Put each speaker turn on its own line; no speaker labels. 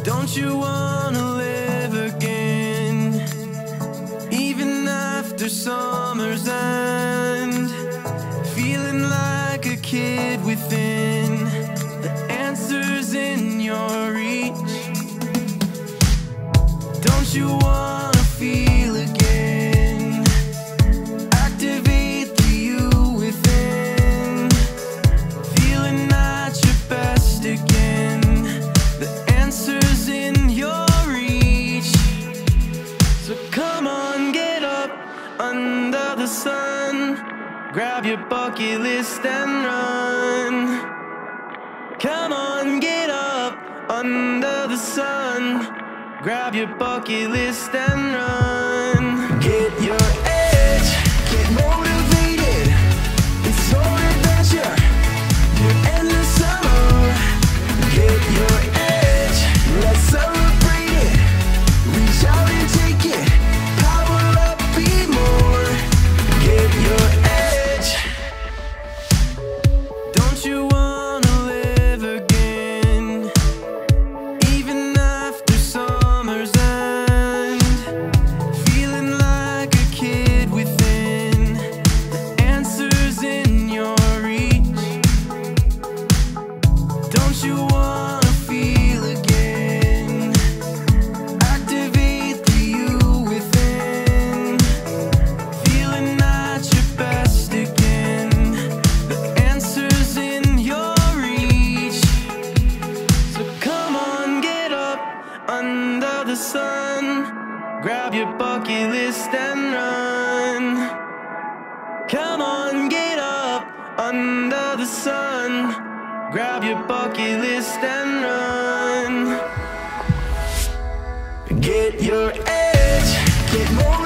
Don't you wanna live again, even after summer's end? Feeling like a kid within, the answer's in your reach. Don't you wanna feel again, activate the you within, feeling at your best again, the answer's in your reach. So come on, get up under the sun, grab your bucket list and run. Come on, get up under the sun, grab your bucket list and run. Get your edge, get motivated, it's all adventure, your endless summer. Get your edge, let's celebrate it, reach out and take it, power up, be more. Get your edge. Don't you wanna live again, even after summer's end? Feeling like a kid within, the answer's in your reach. Don't you wanna feel again, activate the you within, feeling at your best again, the answer's in your reach. So come on, get up under the sun, grab your bucket list and run. Come on, get up under the sun, grab your bucket list and run. Get your edge, get more